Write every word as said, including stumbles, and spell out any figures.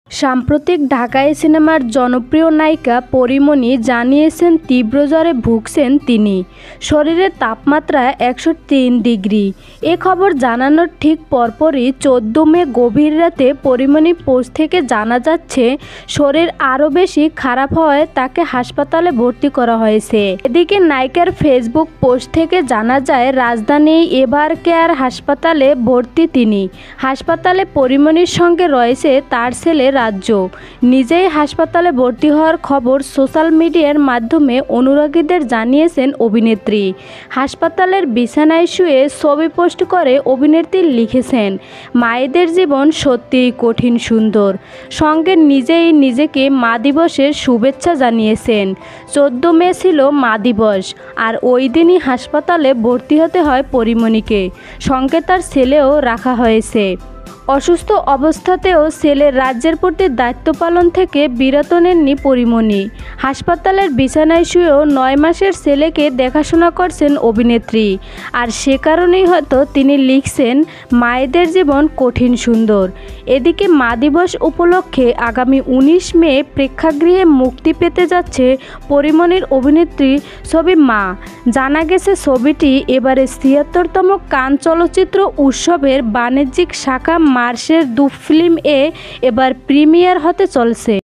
সাম্প্রতিক ঢাকাই সিনেমার জনপ্রিয় নায়িকা পরীমণি জানিয়েছেন তীব্র জ্বরে ভুগছেন তিনি। শরীরের তাপমাত্রা একশো তিন ডিগ্রি। এ খবর জানানোর ঠিক পরপরই চোদ্দ মে গভীর রাতে পরীমণি পোস্ট থেকে জানা যাচ্ছে শরীর আরও বেশি খারাপ হওয়ায় তাকে হাসপাতালে ভর্তি করা হয়েছে। এদিকে নায়িকার ফেসবুক পোস্ট থেকে জানা যায় রাজধানী এভার কেয়ার হাসপাতালে ভর্তি তিনি। হাসপাতালে পরীমণির সঙ্গে রয়েছে তার ছেলে রাজ্য। নিজেই হাসপাতালে ভর্তি হওয়ার খবর সোশ্যাল মিডিয়ার মাধ্যমে অনুরাগীদের জানিয়েছেন অভিনেত্রী। হাসপাতালের বিছানায় শুয়ে ছবি পোস্ট করে অভিনেত্রী লিখেছেন, মায়েদের জীবন সত্যিই কঠিন সুন্দর। সঙ্গে নিজেই নিজেকে মা দিবসের শুভেচ্ছা জানিয়েছেন। চোদ্দ মে ছিল মা দিবস, আর ওই দিনই হাসপাতালে ভর্তি হতে হয় পরীমণিকে। সঙ্গে তার ছেলেও রাখা হয়েছে। অসুস্থ অবস্থাতেও ছেলের রাজ্যের প্রতি দায়িত্ব পালন থেকে বিরত নেননি পরীমণি। হাসপাতালের বিছানায় শুয়েও নয় মাসের ছেলেকে দেখাশোনা করছেন অভিনেত্রী। আর সে কারণেই হয়তো তিনি লিখছেন, মায়েদের জীবন কঠিন সুন্দর। এদিকে মা দিবস উপলক্ষে আগামী উনিশ মে প্রেক্ষাগৃহে মুক্তি পেতে যাচ্ছে পরীমণির অভিনেত্রী ছবি মা। জানা গেছে ছবিটি এবারে ছিয়াত্তরতম কান চলচ্চিত্র উৎসবের বাণিজ্যিক শাখা মার্সের দু ফিল্ম এ এবার প্রিমিয়ার হতে চলছে।